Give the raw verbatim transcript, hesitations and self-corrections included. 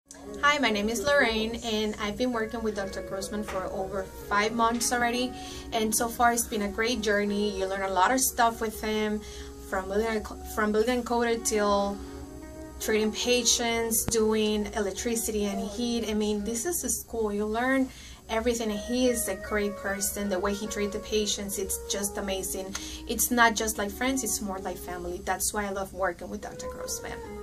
Hi, my name is Lorraine and I've been working with Doctor Grossman for over five months already, and so far it's been a great journey. You learn a lot of stuff with him, from building, from building encoder till treating patients, doing electricity and heat. I mean, this is a school. You learn everything. He is a great person. The way he treats the patients, it's just amazing. It's not just like friends, it's more like family. That's why I love working with Doctor Grossman.